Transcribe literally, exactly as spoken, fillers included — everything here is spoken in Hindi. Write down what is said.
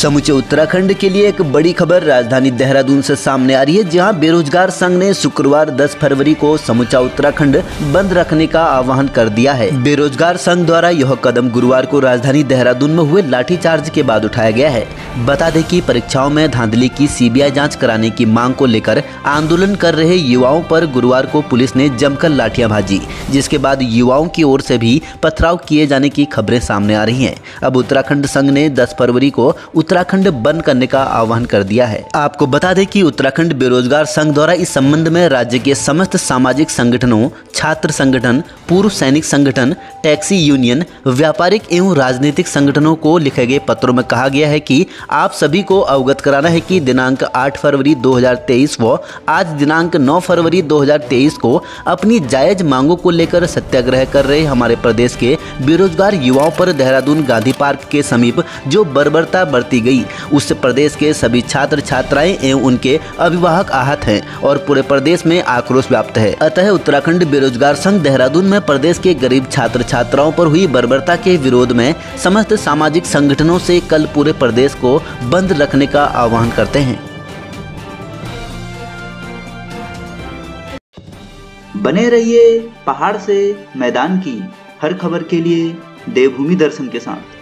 समूचे उत्तराखंड के लिए एक बड़ी खबर राजधानी देहरादून से सामने आ रही है, जहां बेरोजगार संघ ने शुक्रवार दस फरवरी को समूचा उत्तराखंड बंद रखने का आह्वान कर दिया है। बेरोजगार संघ द्वारा यह कदम गुरुवार को राजधानी देहरादून में हुए लाठीचार्ज के बाद उठाया गया है। बता दें कि परीक्षाओं में धांधली की सीबीआई जांच कराने की मांग को लेकर आंदोलन कर रहे युवाओं पर गुरुवार को पुलिस ने जमकर लाठियां भाजी, जिसके बाद युवाओं की ओर से भी पथराव किए जाने की खबरें सामने आ रही हैं। अब उत्तराखंड संघ ने दस फरवरी को उत्तराखंड बंद करने का आह्वान कर दिया है। आपको बता दें कि उत्तराखंड बेरोजगार संघ द्वारा इस संबंध में राज्य के समस्त सामाजिक संगठनों, छात्र संगठन, पूर्व सैनिक संगठन, टैक्सी यूनियन, व्यापारिक एवं राजनीतिक संगठनों को लिखे गए पत्रों में कहा गया है कि आप सभी को अवगत कराना है कि दिनांक आठ फरवरी दो हज़ार तेईस व आज दिनांक नौ फरवरी दो हज़ार तेईस को अपनी जायज मांगों को लेकर सत्याग्रह कर रहे हमारे प्रदेश के बेरोजगार युवाओं पर देहरादून गांधी पार्क के समीप जो बर्बरता बरती गई, उससे प्रदेश के सभी छात्र छात्राएं एवं उनके अभिभावक आहत हैं और पूरे प्रदेश में आक्रोश व्याप्त है। अतः उत्तराखंड बेरोजगार संघ देहरादून में प्रदेश के गरीब छात्र छात्राओं पर हुई बर्बरता के विरोध में समस्त सामाजिक संगठनों से कल पूरे प्रदेश को बंद रखने का आह्वान करते हैं। बने रहिए पहाड़ से मैदान की हर खबर के लिए देवभूमि दर्शन के साथ।